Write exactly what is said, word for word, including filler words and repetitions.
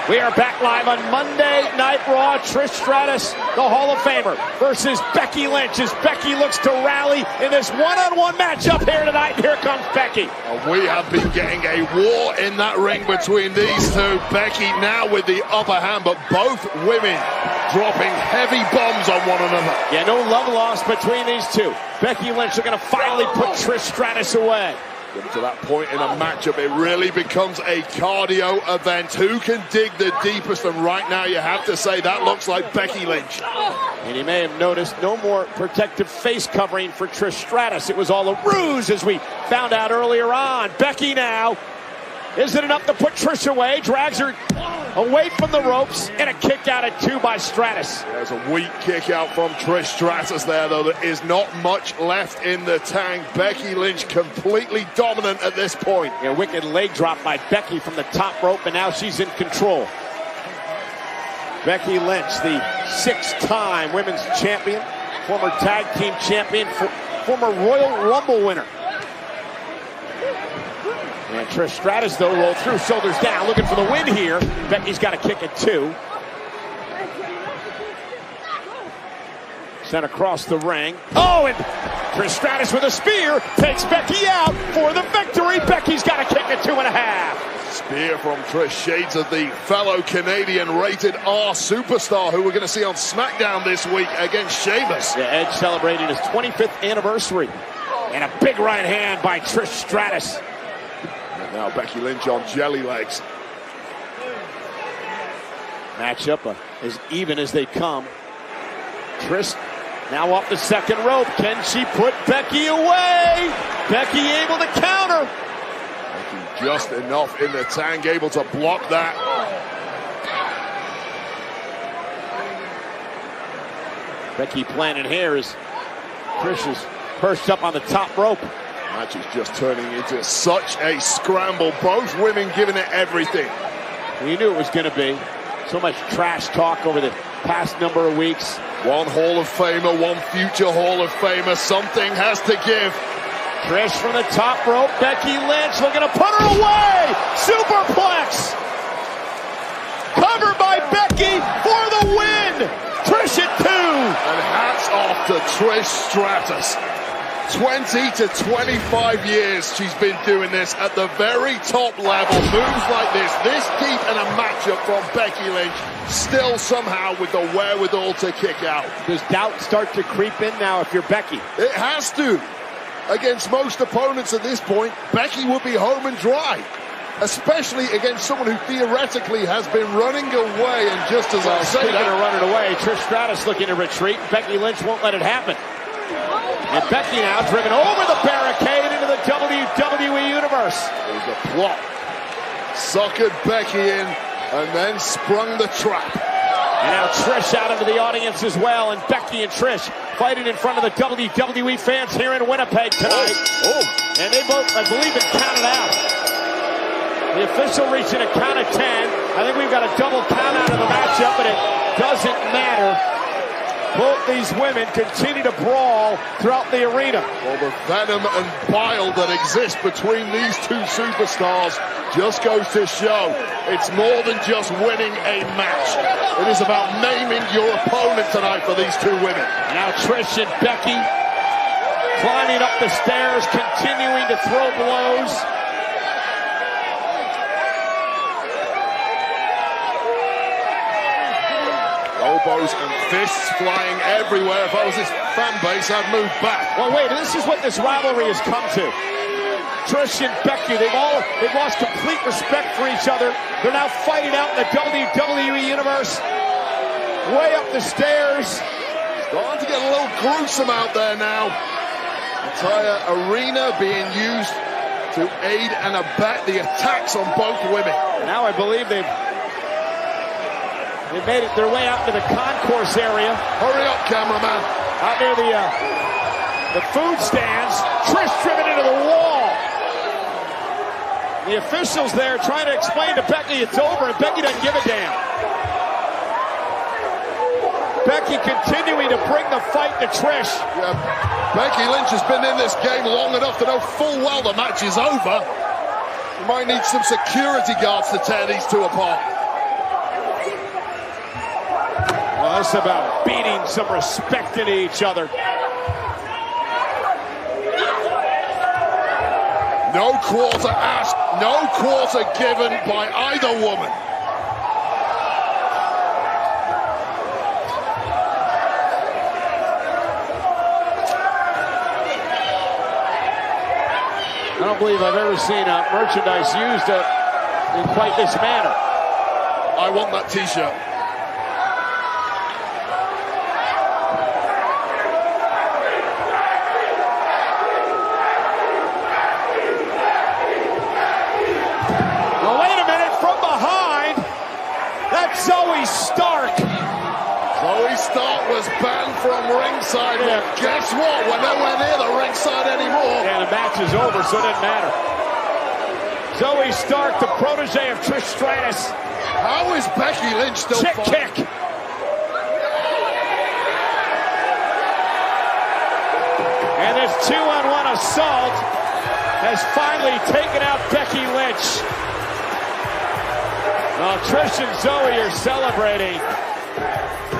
We are back live on Monday Night Raw. Trish Stratus, the Hall of Famer, versus Becky Lynch as Becky looks to rally in this one-on-one matchup here tonight. And here comes Becky. And we have been getting a war in that ring between these two. Becky now with the upper hand, but both women dropping heavy bombs on one another. Yeah, no love lost between these two. Becky Lynch are going to finally put Trish Stratus away. Getting to that point in a matchup, it really becomes a cardio event. Who can dig the deepest? And right now, you have to say that looks like Becky Lynch. And you may have noticed no more protective face covering for Trish Stratus. It was all a ruse, as we found out earlier on. Becky now, is it enough to put Trish away? Drags her away from the ropes, and a kick out at two by Stratus. There's a weak kick out from Trish Stratus there, though. There is not much left in the tank. Becky Lynch completely dominant at this point. A wicked leg drop by Becky from the top rope, and now she's in control. Becky Lynch, the six-time women's champion, former tag team champion, former Royal Rumble winner. And Trish Stratus, though, rolled through, shoulders down, looking for the win here. Becky's got a kick at two. Sent across the ring. Oh, and Trish Stratus with a spear takes Becky out for the victory. Becky's got a kick at two and a half. Spear from Trish, shades of the fellow Canadian rated R superstar who we're going to see on SmackDown this week against Sheamus. Yeah, Edge celebrating his twenty-fifth anniversary. And a big right hand by Trish Stratus. Now Becky Lynch on jelly legs. Matchup uh, as even as they come. Trish now off the second rope. Can she put Becky away? Becky able to counter. Becky just enough in the tank, able to block that. Becky planning here as Trish is perched up on the top rope. Match is just turning into such a scramble. Both women giving it everything. We knew it was going to be. So much trash talk over the past number of weeks. One Hall of Famer, one future Hall of Famer. Something has to give. Trish from the top rope. Becky Lynch looking to put her away. Superplex. Covered by Becky for the win. Trish at two. And hats off to Trish Stratus. twenty to twenty-five years she's been doing this at the very top level. Moves like this, this deep in a matchup from Becky Lynch, still somehow with the wherewithal to kick out. Does doubt start to creep in now if you're Becky? It has to. Against most opponents at this point, Becky would be home and dry. Especially against someone who theoretically has been running away. And just as well, I say speaking that, of running away, Trish Stratus looking to retreat. Becky Lynch won't let it happen. And Becky now driven over the barricade into the W W E Universe. There's a plot. Suckered Becky in and then sprung the trap. And now Trish out into the audience as well. And Becky and Trish fighting in front of the W W E fans here in Winnipeg tonight. Oh, oh. And they both, I believe, been counted out. The official reaching a count of ten. I think we've got a double count out of the matchup, but it doesn't matter. Both these women continue to brawl throughout the arena. Well, the venom and bile that exists between these two superstars just goes to show it's more than just winning a match. It is about naming your opponent tonight for these two women. Now Trish and Becky climbing up the stairs, continuing to throw blows. Elbows and fists flying everywhere. If I was this fan base, I'd move back. Well, wait, this is what this rivalry has come to. Trish and Becky, they've all they've lost complete respect for each other. They're now fighting out in the W W E Universe. Way up the stairs. It's starting to get a little gruesome out there now. Entire arena being used to aid and abet the attacks on both women. Now I believe they've They made it their way out to the concourse area. Hurry up, cameraman. Out near the uh, the food stands. Trish driven into the wall. The officials there trying to explain to Becky it's over, and Becky doesn't give a damn. Becky continuing to bring the fight to Trish. Yeah, Becky Lynch has been in this game long enough to know full well the match is over. You might need some security guards to tear these two apart. Oh, that's about beating some respect into each other. No quarter asked, no quarter given by either woman. I don't believe I've ever seen uh, merchandise used uh, in quite this manner. I want that t-shirt. Well, wait a minute, from behind, that's Zoe Stark. Zoe Stark was banned from ringside. Yeah. Well, guess what? We're nowhere near the ringside anymore. Yeah, the match is over, so it doesn't matter. Zoe Stark, the protege of Trish Stratus. How is Becky Lynch still Chick fighting? kick. And this two-on-one assault has finally taken out Becky Lynch. Well, Trish and Zoe are celebrating.